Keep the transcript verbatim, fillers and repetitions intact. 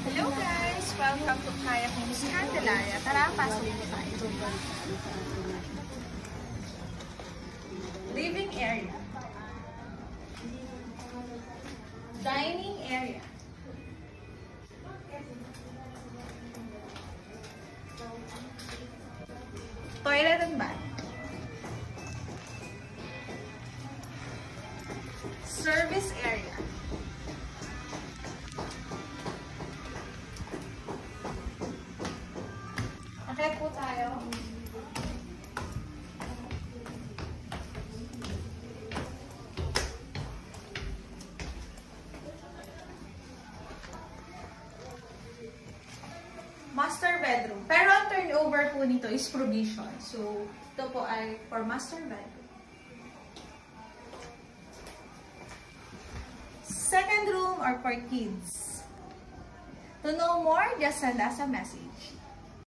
Hello guys! Welcome to Kaya Homes Candelaria. Tara, pasok po tayo. Living area. Dining area. Toilet and bath. Service area. Okay po tayo. Master bedroom. Pero ang turnover po nito is provision. So, ito po ay for master bedroom. Second room or for kids. To know more, just send us a message.